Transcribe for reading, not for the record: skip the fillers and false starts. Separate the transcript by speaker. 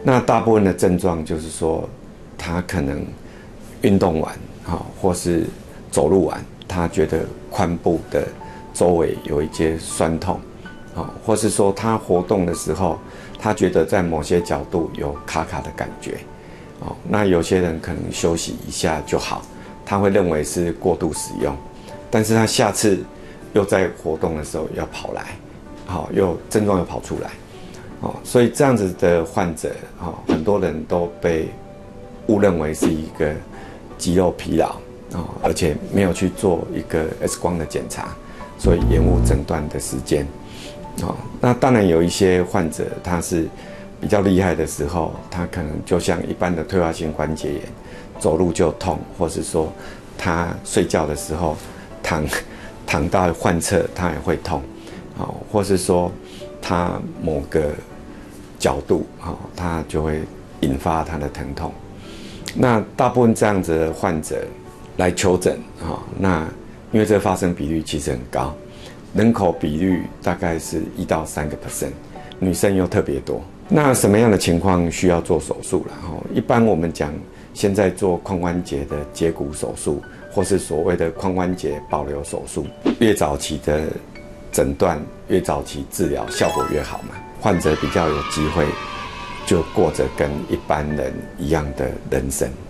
Speaker 1: 那大部分的症状就是说，他可能运动完，或是走路完，他觉得髋部的周围有一些酸痛，或是说他活动的时候，他觉得在某些角度有卡卡的感觉，那有些人可能休息一下就好，他会认为是过度使用，但是他下次又在活动的时候要跑来，又症状又跑出来。所以这样子的患者，很多人都被误认为是一个肌肉疲劳，而且没有去做一个 X 光的检查，所以延误诊断的时间。那当然有一些患者他是比较厉害的时候，他可能就像一般的退化性关节炎，走路就痛，或是说他睡觉的时候躺到患侧他也会痛，或是说他某个角度，他就会引发他的疼痛。那大部分这样子的患者来求诊，那因为这个发生比率其实很高，人口比率大概是1到3%，女生又特别多。那什么样的情况需要做手术啦？一般我们讲，现在做髋关节的截骨手术，或是所谓的髋关节保留手术，越早期的诊断，越早期治疗效果越好嘛，患者比较有机会就过着跟一般人一样的人生。